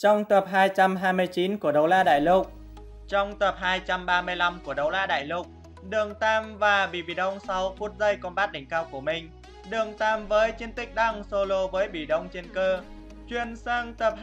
Trong tập 229 của Đấu La Đại Lục. Trong tập 235 của Đấu La Đại Lục, Đường Tam và Bỉ Bỉ Đông sau phút giây combat đỉnh cao của mình, Đường Tam với chiến tích đang solo với Bỉ Đông trên cơ. Chuyển sang tập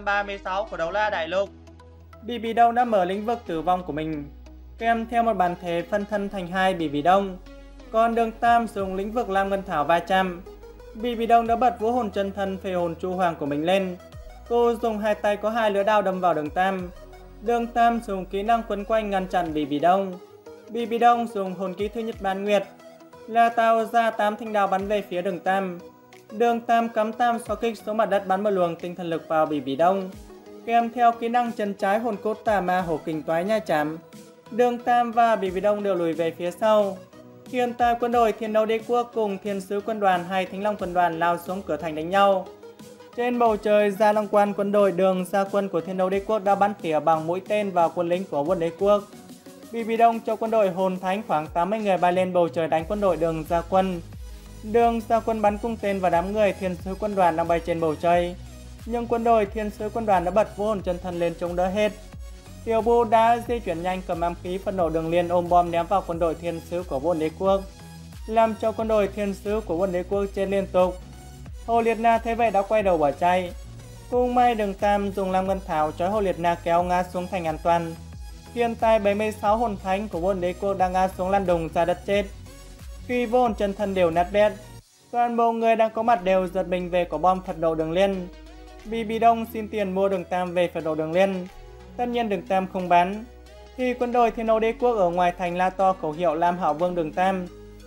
236 của Đấu La Đại Lục, Bỉ Bỉ Đông đã mở lĩnh vực tử vong của mình, kèm theo một bàn thể phân thân thành hai Bỉ Bỉ Đông. Còn Đường Tam dùng lĩnh vực Lam Ngân Thảo va chạm. Bỉ Bỉ Đông đã bật vũ hồn chân thân phệ hồn chu hoàng của mình lên. Cô dùng hai tay có hai lưỡi đao đâm vào Đường Tam. Đường Tam dùng kỹ năng quấn quanh ngăn chặn Bỉ Bỉ Đông. Bỉ Bỉ Đông dùng hồn kỹ thứ nhất Ban Nguyệt là tạo ra 8 thanh đao bắn về phía Đường Tam. Đường Tam cắm tam xoa kích xuống mặt đất bắn một luồng tinh thần lực vào Bỉ Bỉ Đông, kèm theo kỹ năng chân trái hồn cốt tà ma hổ kình toái nha chạm. Đường Tam và Bỉ Bỉ Đông đều lùi về phía sau. Hiện tại quân đội Thiên Đấu Đế Quốc cùng Thiên Sứ Quân đoàn hay Thánh Long Quân đoàn lao xuống cửa thành đánh nhau. Trên bầu trời, Gia Long Quan quân đội Đường Gia Quân của Thiên Đấu Đế Quốc đã bắn tỉa bằng mũi tên vào quân lính của Quân Đế Quốc. Bỉ Bỉ Đông cho quân đội Hồn Thánh khoảng 80 người bay lên bầu trời đánh quân đội Đường Gia Quân. Đường Gia Quân bắn cung tên vào đám người Thiên Sứ Quân đoàn đang bay trên bầu trời, nhưng quân đội Thiên Sứ Quân đoàn đã bật vũ hồn chân thân lên chống đỡ hết. Tiểu Bu đã di chuyển nhanh cầm ám khí phân nổ Đường Liên ôm bom ném vào quân đội Thiên Sứ của Quân Đế Quốc, làm cho quân đội Thiên Sứ của Quân Đế Quốc chết liên tục. Hồ Liệt Na thấy vậy đã quay đầu bỏ chạy. Cũng may Đường Tam dùng Lam Ngân Thảo trói Hồ Liệt Na kéo ngã xuống thành an toàn. Hiện tại 76 hồn thánh của Quân Đế Quốc đang ngã xuống lăn đùng ra đất chết. Khi vô hồn chân thân đều nát bét, toàn bộ người đang có mặt đều giật mình về quả bom Phật độ Đường Liên. Bỉ Bỉ Đông xin tiền mua Đường Tam về Phật độ Đường Liên. Tất nhiên Đường Tam không bán. Thì quân đội Thiên Đấu Đế Quốc ở ngoài thành la to khẩu hiệu Lam Hảo Vương Đường Tam.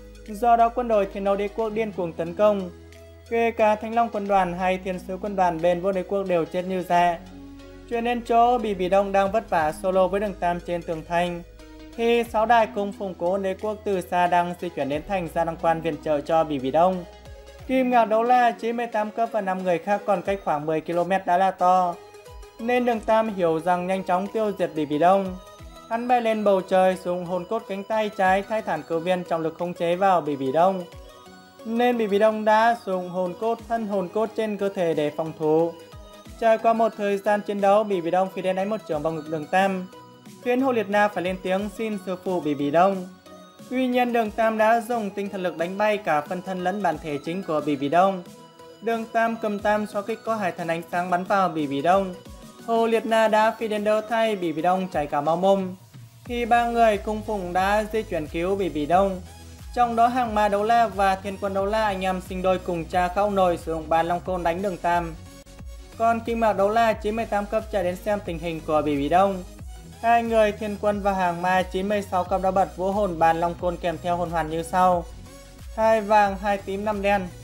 Do đó quân đội Thiên Đấu Đế Quốc điên cuồng tấn công. Kể cả Thánh Long Quân đoàn hay Thiên Sứ Quân đoàn bên Vô Đế Quốc đều chết như ra. Chuyển đến chỗ Bỉ Bỉ Đông đang vất vả solo với Đường Tam trên tường thành, thì 6 đại cung phụng của Đế Quốc từ xa đang di chuyển đến thành Gia Long Quan viện trợ cho Bỉ Bỉ Đông. Kim Ngạc Đấu La 98 cấp và 5 người khác còn cách khoảng 10 km đã là to, nên Đường Tam hiểu rằng nhanh chóng tiêu diệt Bỉ Bỉ Đông. Hắn bay lên bầu trời dùng hồn cốt cánh tay trái thay thản cử viên trọng lực khống chế vào Bỉ Bỉ Đông, nên Bỉ Bỉ Đông đã dùng hồn cốt thân hồn cốt trên cơ thể để phòng thủ. Trải qua một thời gian chiến đấu, Bỉ Bỉ Đông phi đến đánh một chưởng vào ngực Đường Tam, khiến Hồ Liệt Na phải lên tiếng xin sư phụ Bỉ Bỉ Đông. Tuy nhiên Đường Tam đã dùng tinh thần lực đánh bay cả phân thân lẫn bản thể chính của Bỉ Bỉ Đông. Đường Tam cầm tam xoa kích có hải thần ánh sáng bắn vào Bỉ Bỉ Đông. Hồ Liệt Na đã phi đến đỡ thay Bỉ Bỉ Đông chảy cả máu mồm. Khi ba người cung phụng đã di chuyển cứu Bỉ Bỉ Đông, trong đó Hàng Ma Đấu La và Thiên Quân Đấu La anh em sinh đôi cùng cha các ông nội sử dụng bàn long côn đánh Đường Tam. Còn Kim Mạc Đấu La 98 cấp chạy đến xem tình hình của Bỉ Bỉ Đông. Hai người Thiên Quân và Hàng Ma 96 cấp đã bật vũ hồn bàn long côn kèm theo hồn hoàn như sau: 2 vàng 2 tím 5 đen.